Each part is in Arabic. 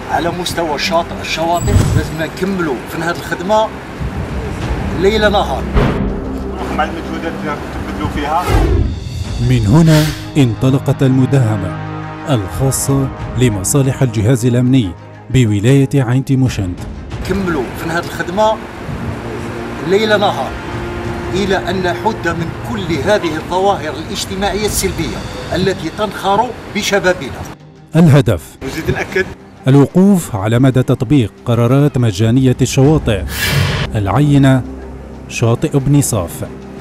على مستوى الشواطئ لازم نكملوا في هذه الخدمه ليل نهار مع المجهودات اللي تبذلوا فيها. من هنا انطلقت المداهمة الخاصة لمصالح الجهاز الأمني بولاية عين تيموشنت. كملوا في هذه الخدمه ليل نهار الى ان نحد من كل هذه الظواهر الاجتماعيه السلبيه التي تنخر بشبابنا. الهدف نزيد نأكد الوقوف على مدى تطبيق قرارات مجانية الشواطئ. العينة شاطئ بني صاف.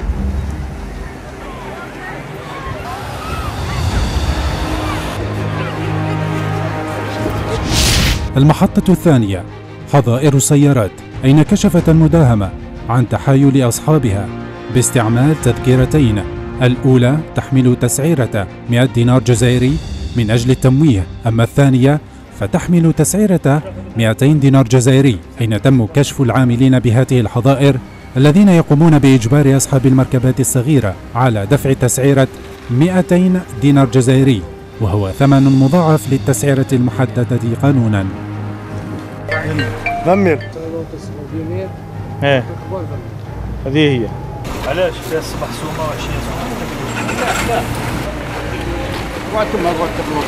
المحطة الثانية حظائر السيارات، أين كشفت المداهمة عن تحايل أصحابها باستعمال تذكرتين، الأولى تحمل تسعيرة 100 دينار جزائري من أجل التمويه، أما الثانية فتحمل تسعيرة 200 دينار جزائري، حين تم كشف العاملين بهذه الحظائر الذين يقومون بإجبار أصحاب المركبات الصغيرة على دفع تسعيرة 200 دينار جزائري، وهو ثمن مضاعف للتسعيرة المحددة قانونا. ضمير هذه هي. علاش فيها الصباح سومه وعشيه سومه؟ لا وانتم ما تقولوا.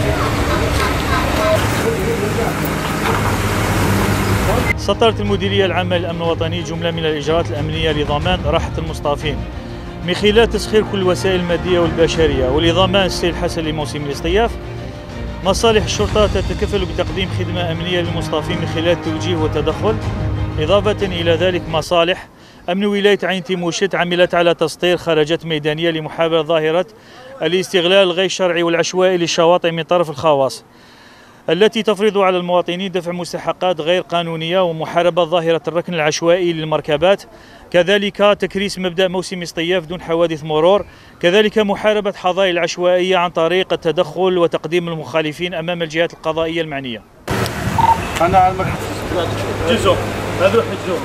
سطرت المديريه العامه للامن الوطني جمله من الاجراءات الامنيه لضمان راحه المصطافين من خلال تسخير كل الوسائل الماديه والبشريه ولضمان السير الحسن لموسم الاصطياف. مصالح الشرطه تتكفل بتقديم خدمه امنيه للمصطافين من خلال التوجيه والتدخل. اضافه الى ذلك مصالح امن ولايه عين تيموشنت عملت على تسطير خرجات ميدانيه لمحاربه ظاهره الاستغلال الغير الشرعي والعشوائي للشواطئ من طرف الخواص التي تفرض على المواطنين دفع مستحقات غير قانونيه ومحاربه ظاهره الركن العشوائي للمركبات، كذلك تكريس مبدأ موسم اصطياف دون حوادث مرور، كذلك محاربة حظائر العشوائية عن طريق التدخل وتقديم المخالفين أمام الجهات القضائية المعنية. أنا على المكتب جزء هذا حجزهم.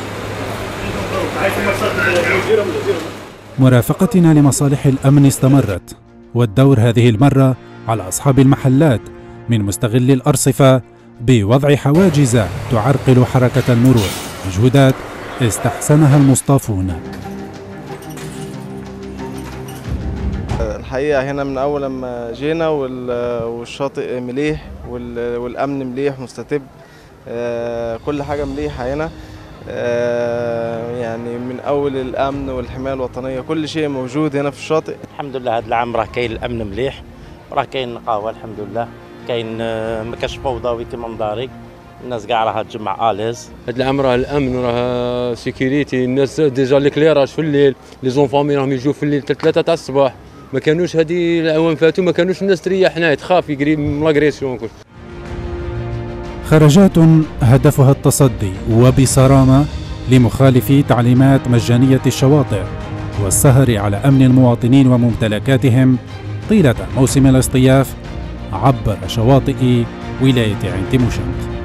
مرافقتنا لمصالح الأمن استمرت، والدور هذه المرة على أصحاب المحلات من مستغلي الأرصفة بوضع حواجز تعرقل حركة المرور، مجهودات استحسنها المصطافون. الحقيقة هنا من أول لما جينا والشاطئ مليح والأمن مليح مستتب، كل حاجة مليحة هنا، يعني من أول الأمن والحماية الوطنية كل شيء موجود هنا في الشاطئ. الحمد لله هذا العام راه كاين الأمن مليح، راه كاين نقاوة الحمد لله، كاين ما كاش فوضوي كيما مداري، الناس كاع راها تجمع اليز. هاد العام راه الامن وراه سيكوريتي، الناس ديجا ليكليراج في الليل، لي زونفامي راهم يجوا في الليل 3 تاع الصباح، ما كانوش هذه العوام فاتوا ما كانوش الناس تريح هنايا تخاف يقري من لاغريسيون. خرجات هدفها التصدي وبصرامة لمخالفي تعليمات مجانية الشواطئ والسهر على أمن المواطنين وممتلكاتهم طيلة موسم الاصطياف عبر شواطئ ولاية عين تيموشنت.